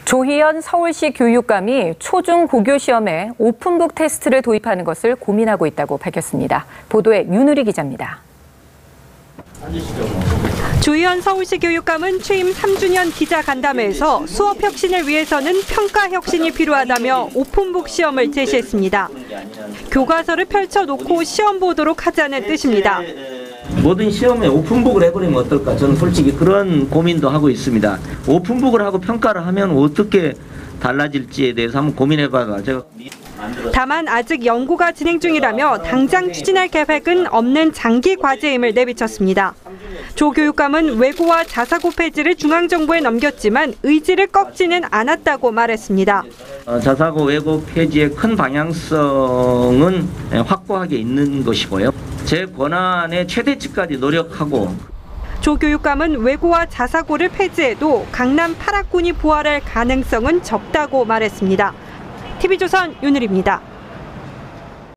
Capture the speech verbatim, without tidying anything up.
조희연 서울시 교육감이 초중 고교 시험에 오픈북 테스트를 도입하는 것을 고민하고 있다고 밝혔습니다. 보도에 윤우리 기자입니다. 조희연 서울시 교육감은 취임 삼 주년 기자간담회에서 수업 혁신을 위해서는 평가 혁신이 필요하다며 오픈북 시험을 제시했습니다. 교과서를 펼쳐놓고 시험 보도록 하자는 뜻입니다. 모든 시험에 오픈북을 해버리면 어떨까? 저는 솔직히 그런 고민도 하고 있습니다. 오픈북을 하고 평가를 하면 어떻게 달라질지에 대해서 한번 고민해봐가 제가. 다만 아직 연구가 진행 중이라며 당장 추진할 계획은 없는 장기 과제임을 내비쳤습니다. 조 교육감은 외고와 자사고 폐지를 중앙정부에 넘겼지만 의지를 꺾지는 않았다고 말했습니다. 어, 자사고 외고 폐지의 큰 방향성은 확고하게 있는 것이고요. 제 권한의 최대치까지 노력하고. 조 교육감은 외고와 자사고를 폐지해도 강남 팔 학군이 부활할 가능성은 적다고 말했습니다. 티비조선 윤을입니다.